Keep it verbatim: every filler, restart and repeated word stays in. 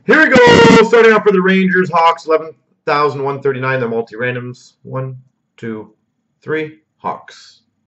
Here we go. Starting out for the Rangers, Hawks, eleven thousand one hundred thirty-nine. They're multi-randoms. One, two, three. Hawks.